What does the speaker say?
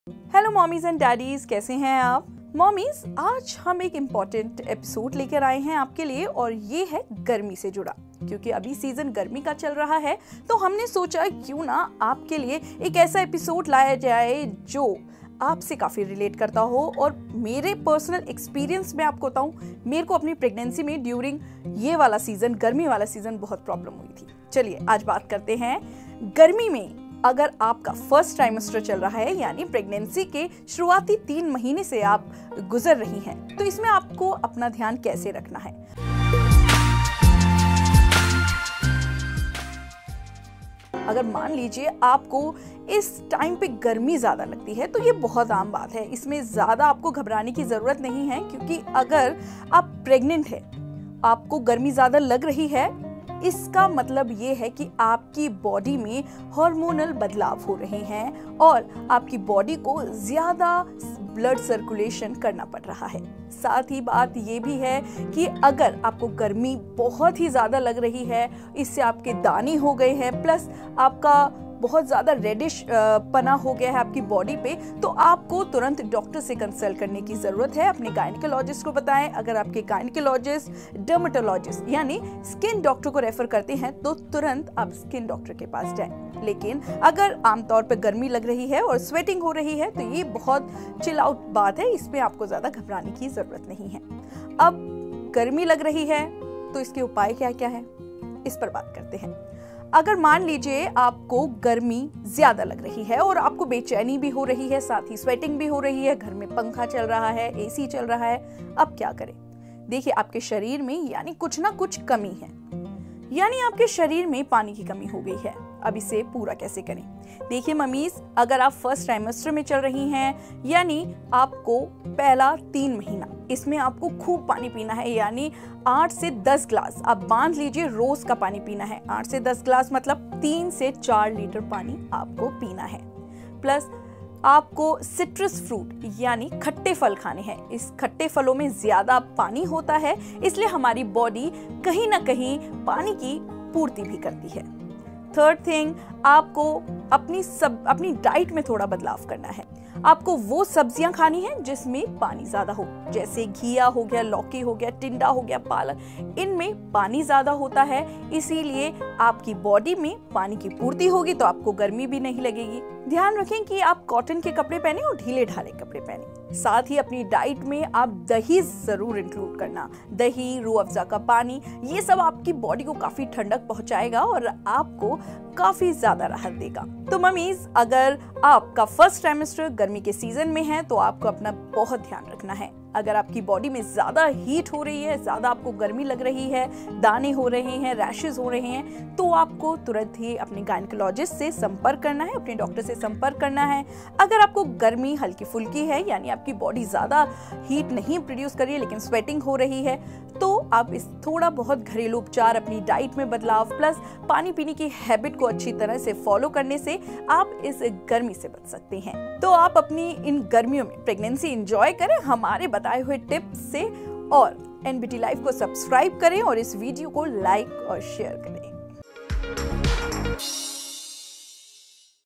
Hello mommies and daddies, कैसे हैं आप? मॉमीज, आज हम एक इम्पॉर्टेंट एपिसोड लेकर आए हैं आपके लिए और ये है गर्मी से जुड़ा। क्योंकि अभी सीजन गर्मी का चल रहा है तो हमने सोचा क्यों ना आपके लिए एक ऐसा एपिसोड लाया जाए जो आपसे काफ़ी रिलेट करता हो। और मेरे पर्सनल एक्सपीरियंस में आपको बताऊं, मेरे को अपनी प्रेगनेंसी में ड्यूरिंग ये वाला सीज़न, गर्मी वाला सीज़न, बहुत प्रॉब्लम हुई थी। चलिए आज बात करते हैं गर्मी में। अगर आपका फर्स्ट ट्राइमेस्टर चल रहा है, यानी प्रेगनेंसी के शुरुआती 3 महीने से आप गुजर रही हैं, तो इसमें आपको अपना ध्यान कैसे रखना है। अगर मान लीजिए आपको इस टाइम पे गर्मी ज़्यादा लगती है तो ये बहुत आम बात है, इसमें ज़्यादा आपको घबराने की ज़रूरत नहीं है। क्योंकि अगर आप प्रेग्नेंट हैं, आपको गर्मी ज़्यादा लग रही है, इसका मतलब ये है कि आपकी बॉडी में हार्मोनल बदलाव हो रहे हैं और आपकी बॉडी को ज़्यादा ब्लड सर्कुलेशन करना पड़ रहा है। साथ ही बात ये भी है कि अगर आपको गर्मी बहुत ही ज़्यादा लग रही है, इससे आपके दाने हो गए हैं, प्लस आपका बहुत ज़्यादा रेडिश पना हो गया है आपकी बॉडी पे, तो आपको तुरंत डॉक्टर से कंसल्ट करने की ज़रूरत है। अपने गायनिकोलॉजिस्ट को बताएं। अगर आपके गायनिकोलॉजिस्ट डर्मेटोलॉजिस्ट यानी स्किन डॉक्टर को रेफर करते हैं तो तुरंत आप स्किन डॉक्टर के पास जाएं। लेकिन अगर आमतौर पर गर्मी लग रही है और स्वेटिंग हो रही है तो ये बहुत चिल आउट बात है, इसमें आपको ज़्यादा घबराने की ज़रूरत नहीं है। अब गर्मी लग रही है तो इसके उपाय क्या क्या है, इस पर बात करते हैं। अगर मान लीजिए आपको गर्मी ज्यादा लग रही है और आपको बेचैनी भी हो रही है, साथ ही स्वेटिंग भी हो रही है, घर में पंखा चल रहा है, एसी चल रहा है, अब क्या करें? देखिए, आपके शरीर में यानी कुछ ना कुछ कमी है, यानी आपके शरीर में पानी की कमी हो गई है। अब इसे पूरा कैसे करें? देखिए मम्मीज, अगर आप फर्स्ट ट्राइमेस्टर में चल रही हैं, यानी आपको पहला 3 महीना, इसमें आपको खूब पानी पीना है, यानी 8 से 10 ग्लास आप बांध लीजिए रोज का पानी पीना है। 8 से 10 ग्लास मतलब 3 से 4 लीटर पानी आपको पीना है। प्लस आपको सिट्रस फ्रूट यानी खट्टे फल खाने हैं। इस खट्टे फलों में ज्यादा पानी होता है, इसलिए हमारी बॉडी कहीं ना कहीं पानी की पूर्ति भी करती है। थर्ड थिंग, आपको अपनी डाइट में थोड़ा बदलाव करना है। आपको वो सब्जियां खानी है जिसमें पानी ज्यादा हो, जैसे घिया हो गया, लौकी हो गया, टिंडा हो गया, पालक। इनमें पानी ज्यादा होता है, इसीलिए आपकी बॉडी में पानी की पूर्ति होगी तो आपको गर्मी भी नहीं लगेगी। ध्यान रखें कि आप कॉटन के कपड़े पहने और ढीले ढाले कपड़े पहने। साथ ही अपनी डाइट में आप दही जरूर इंक्लूड करना। दही, रूह अफ़ज़ा का पानी, ये सब आपकी बॉडी को काफी ठंडक पहुंचाएगा और आपको काफी ज्यादा राहत देगा। तो मम्मीज, अगर आपका फर्स्ट ट्राइमेस्टर गर्मी के सीजन में है तो आपको अपना बहुत ध्यान रखना है। अगर आपकी बॉडी में ज्यादा हीट हो रही है, ज्यादा आपको गर्मी लग रही है, दाने हो रहे हैं, रैशेस हो रहे हैं, तो आपको तुरंत ही अपने गायनिकोलॉजिस्ट से संपर्क करना है, अपने डॉक्टर से संपर्क करना है। अगर आपको गर्मी हल्की फुल्की है, यानी आपकी बॉडी ज्यादा हीट नहीं प्रोड्यूस कर रही है लेकिन स्वेटिंग हो रही है, तो आप इस थोड़ा बहुत घरेलू उपचार, अपनी डाइट में बदलाव, प्लस पानी पीने की हैबिट को अच्छी तरह से फॉलो करने से आप इस गर्मी से बच सकते हैं। तो आप अपनी इन गर्मियों में प्रेगनेंसी एंजॉय करें हमारे बताए हुए टिप्स से, और NBT लाइफ को सब्सक्राइब करें और इस वीडियो को लाइक और शेयर करें।